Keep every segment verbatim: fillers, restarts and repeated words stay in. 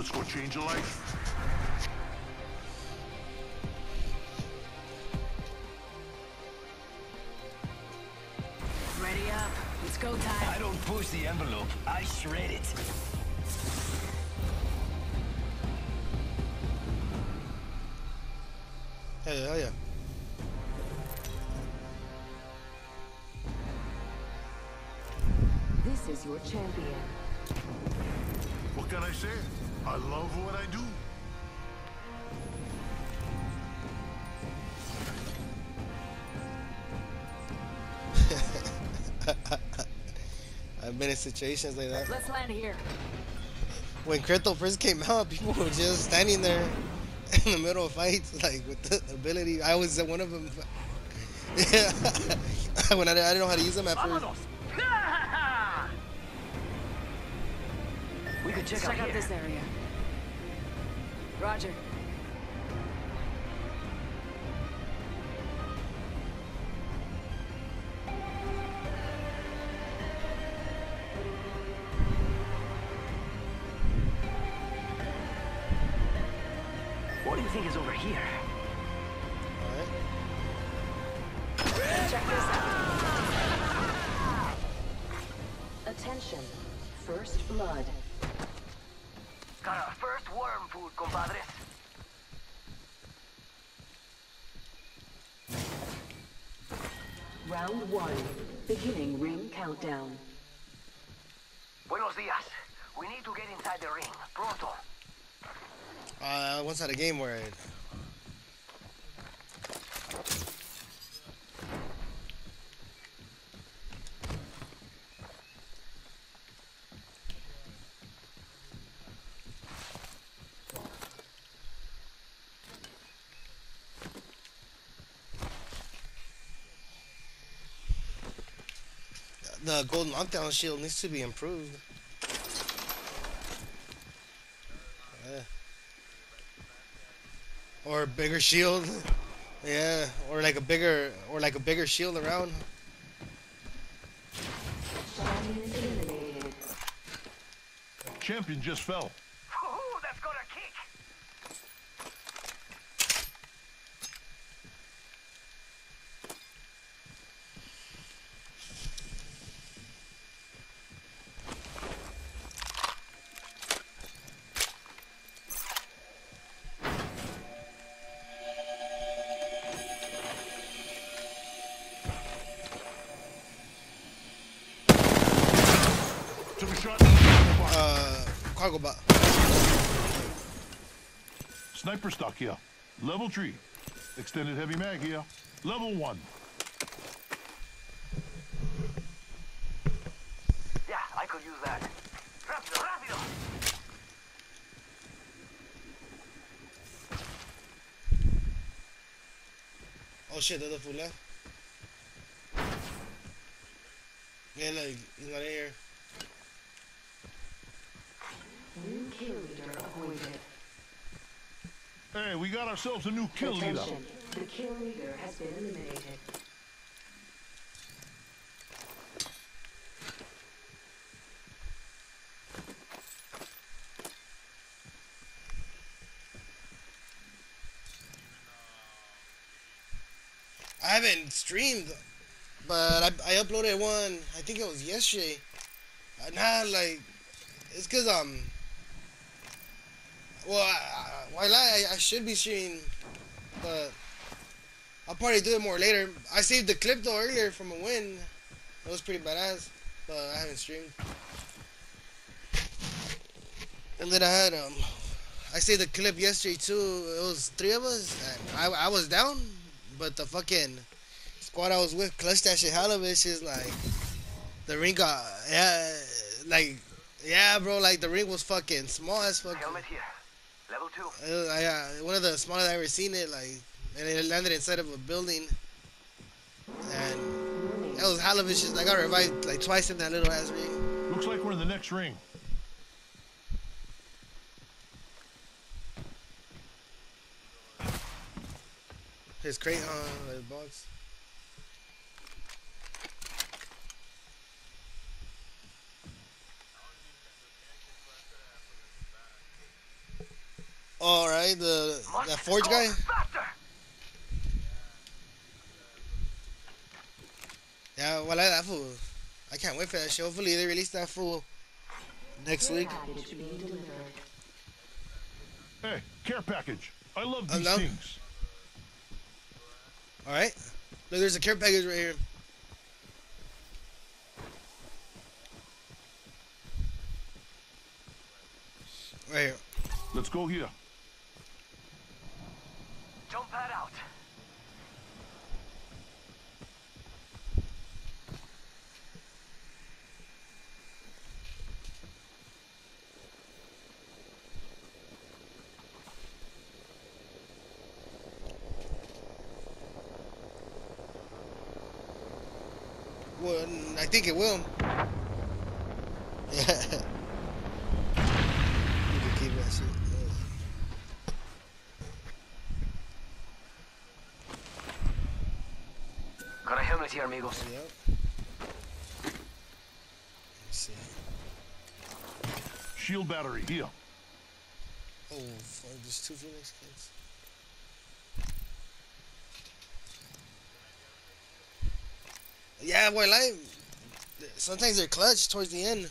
Let's go change a life. Ready up. It's go time. I don't push the envelope. I shred it. Hell yeah, hell yeah. This is your champion. What can I say? I love what I do. I've been in situations like that. Let's land here. When Crypto first came out, people were just standing there in the middle of fights, like with the ability. I was one of them. Yeah, when I, I didn't know how to use them at first. We could check, Check out, out this area. Roger. What do you think is over here? Alright. Check this out. Attention. First blood. Got our first worm food, compadres. Round one. Beginning ring countdown. Buenos dias. We need to get inside the ring. Pronto. Uh, I once had a game where I, the golden lockdown shield needs to be improved. Yeah. Or a bigger shield. Yeah, or like a bigger or like a bigger shield around. Champion eliminated. Champion just fell. Ooh, that's got a kick. Took a shot. Uh, cargo bot. Sniper stock here. Level three. Extended heavy mag here. Level one. Yeah, I could use that. Rápido, rápido. Oh shit, the other fool left. Yeah, like he's not in here. New kill leader appointed. Hey, we got ourselves a new kill leader. Attention. The kill leader has been eliminated. I haven't streamed, but I, I uploaded one. I think it was yesterday. Uh, nah, like it's cause um. Well, I, I, why lie? I, I should be streaming, but I'll probably do it more later. I saved the clip though earlier from a win. It was pretty badass, but I haven't streamed. And then I had um, I saved the clip yesterday too. It was three of us. And I I was down, but the fucking squad I was with clutched that shit hell of it. She's like, the ring got yeah, like yeah, bro. Like the ring was fucking small as fuck. Helmet here. Level two. It was, I, uh, one of the smallest I ever seen it. Like, and it landed inside of a building, and it was hell of it. Shit. I got revived like twice in that little ass ring. Looks like we're in the next ring. His crate on the box. right? The Must that Forge go guy. faster. Yeah, well, I, that fool. I can't wait for that show. Hopefully they release that fool next Care week. package being delivered. Hey, care package. I love I'm these down. things. All right. Look, there's a care package right here. Right here. Let's go here. Jump pad out. Well, I think it will. Yeah. You can keep that shit. Got a helmet here, amigos. Yep. Let's see. Shield battery here. Oh, fuck, there's two Phoenix kids. Yeah, boy, like sometimes they're clutch towards the end.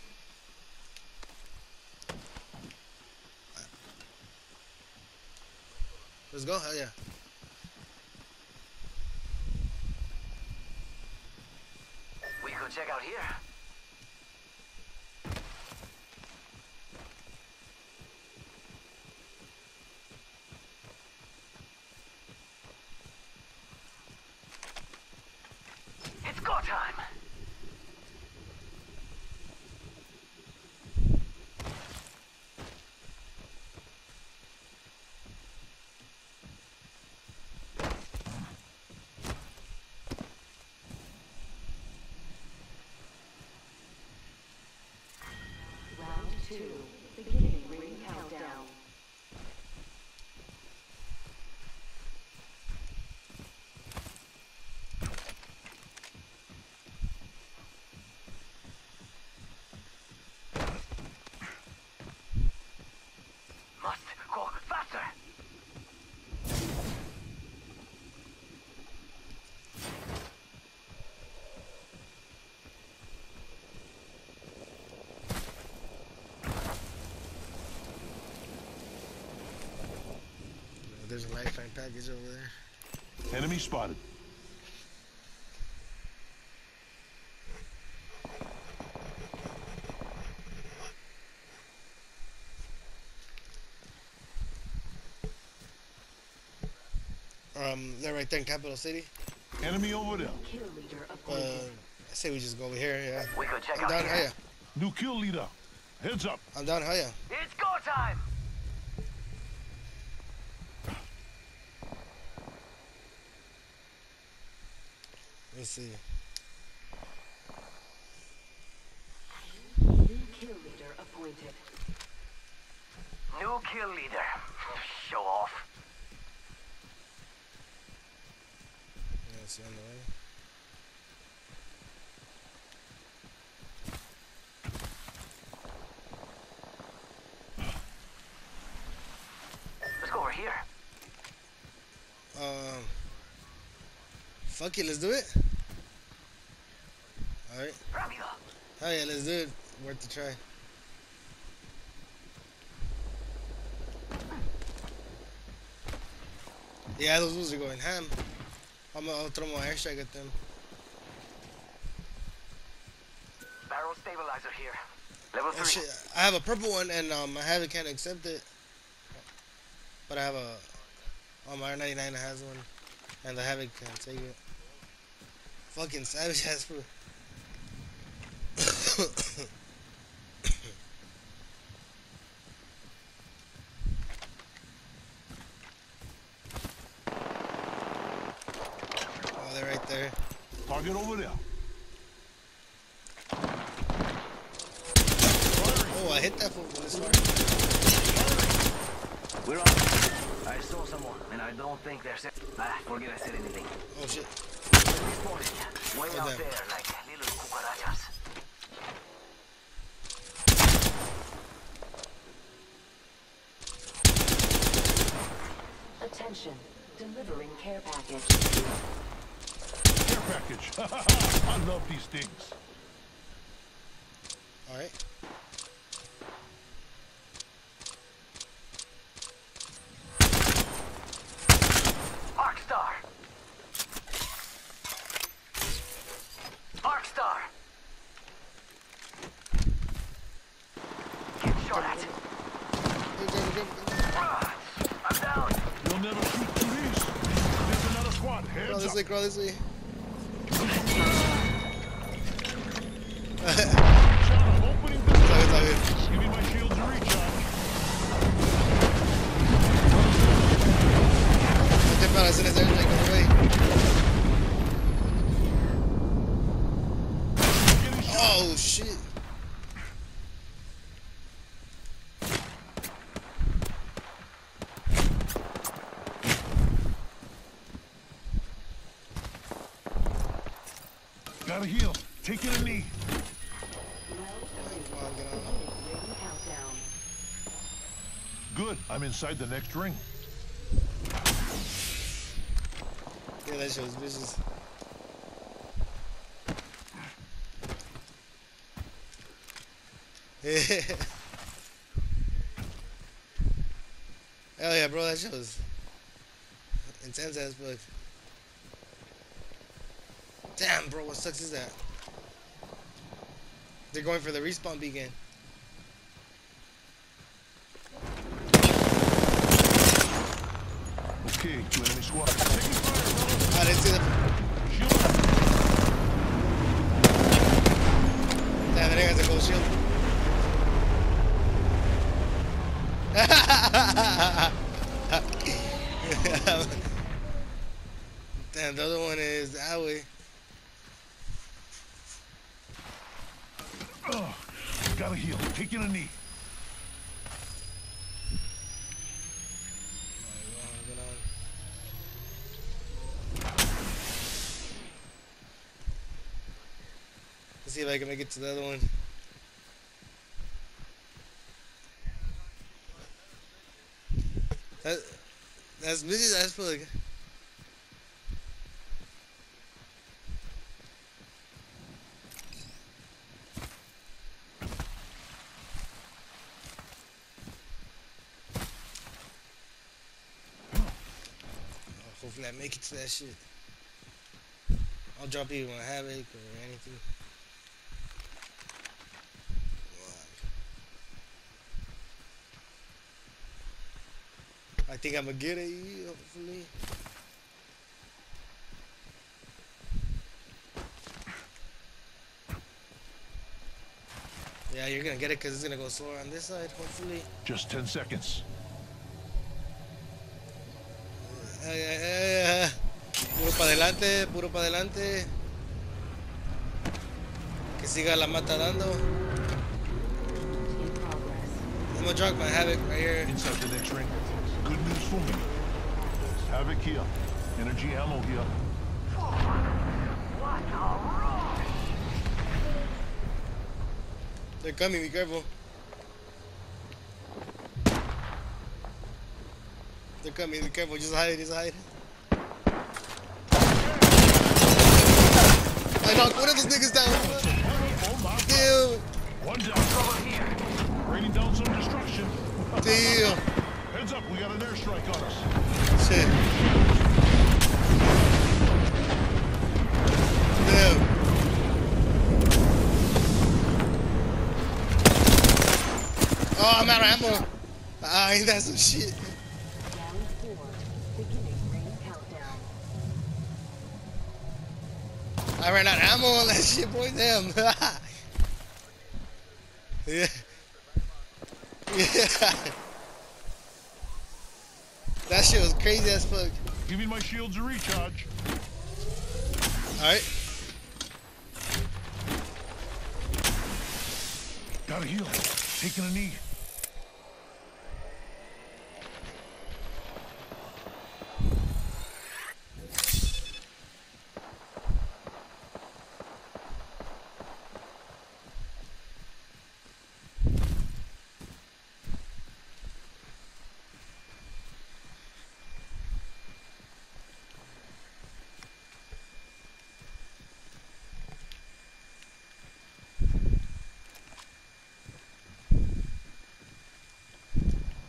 Let's go. Hell yeah. We could check out here. It's go time. Round two. Beginning ring countdown. Must go faster. There's a lifeline package over there. Enemy spotted. Um, they're right there in Capital City. Enemy over there. Kill leader Uh, appointed. I say we just go over here. Yeah. We could check I'm out down. here. Hell yeah. New kill leader. Heads up. I'm down. Hell yeah. It's go time. Let's see. New kill leader appointed. New kill leader. Show off. Yeah, let's see on the way. Let's go over here. Um, fuck it, let's do it. All right. Rápido. Hell yeah, let's do it. Worth the try. Yeah, those wolves are going ham. I'm gonna throw my airstrike at them. Barrel stabilizer here. Level Oh three. shit, I have a purple one and um, I haven't can't accept it. But I have a, oh my R ninety-nine has one, and the Havoc can take it. Fucking savage ass food. Oh, they're right there. Target over there. Oh, I hit that fool with this one. We're on. I saw someone, and I don't think they're... Ah, forget I said anything. Oh shit. Spotted. Way Oh, out damn. there, like little cucarachas. Attention, delivering care package. Care package. I love these things. All right. Arcstar! Arcstar! Get shot at. Ah, I'm down. You'll never shoot through these. There's another squad. Crawl Heads this up. way, crawl this way. Sean, I'm opening this It's all door. good, it's all good. Give me my shields to recharge. No te paras en ese airstrike, no way. Getting shot. Oh shit. Gotta heal. Taking a knee. Come on, get on. Ring countdown. Good. I'm inside the next ring. Yeah, that shit was vicious. Hell yeah, bro, that shit was intense as fuck. Damn, bro, what sucks is that? They're going for the respawn beacon. Okay, two enemy squads. Taking fire, fellas. I didn't see the. Shield up. Damn, that nigga has a gold shield. Damn, the other one is that way. Ugh. Gotta heal. Taking a knee. Let's see if I can make it to the other one. That, that's busy. That's fuck. Hopefully I make it to that shit. I'll drop you on Havoc or anything. I think I'm gonna get it, hopefully. Yeah, you're gonna get it because it's gonna go slower on this side, hopefully. Just ten seconds. Ah, yeah, yeah, yeah. Puro para adelante, puro para adelante. Que siga la mata dando. In progress. I'm gonna drop my Havoc right here. Inside the next ring. Good news for me. Havoc here. Energy ammo here. What a rush! They're coming, be careful. They're coming, be careful, just hide, just hide. I knocked one of those niggas down. Oh my God. Damn, One down. Trouble here. Raining down some destruction. damn. Heads up, we got an airstrike on us. Shit. Damn. Oh, I'm out of ammo. Ah, ain't that some shit? Round four. Beginning ring countdown. I ran out of ammo on that shit, boy. Damn. Yeah. Yeah. That shit was crazy as fuck. Give me my shields to recharge. Alright. Gotta heal. Taking a knee.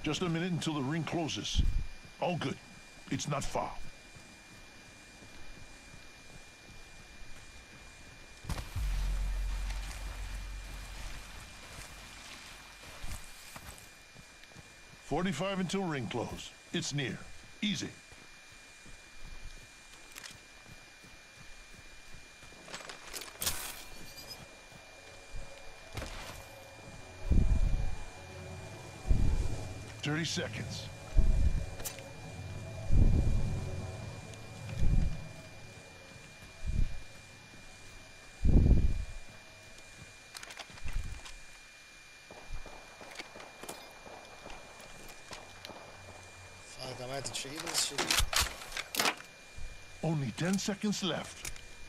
Just a minute until the ring closes. All good. It's not far. Forty-five until ring close. It's near. Easy. Thirty seconds. Fuck, I'm gonna have to trade this shit. Only ten seconds left.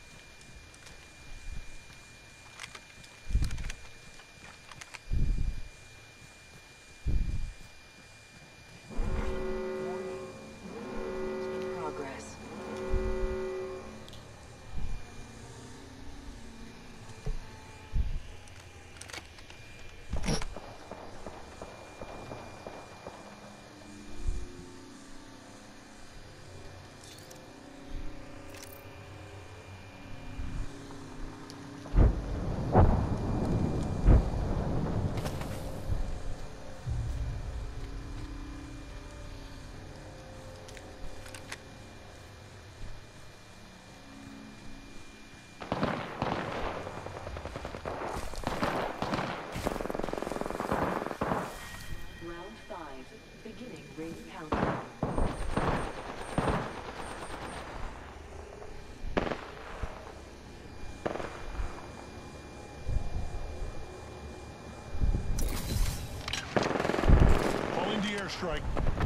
In progress. Round five, beginning ring countdown. Calling the airstrike.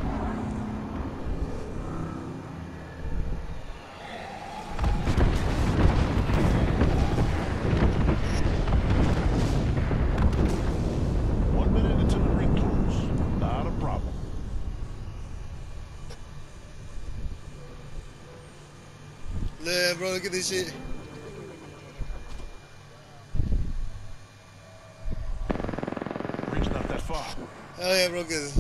One minute until the ring close. Not a problem. Yeah, bro, look at this shit. Ring's not that far. Oh yeah, bro, good.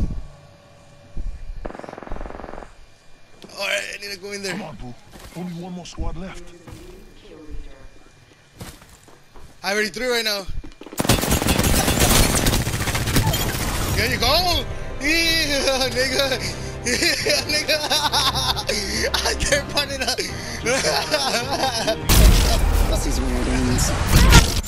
Alright, I need to go in there. Come on, boo. Only one more squad left. Kill leader. I already threw right now. There you go. Yeah, nigga. Yeah, nigga. I can't run it up. This is where it ends.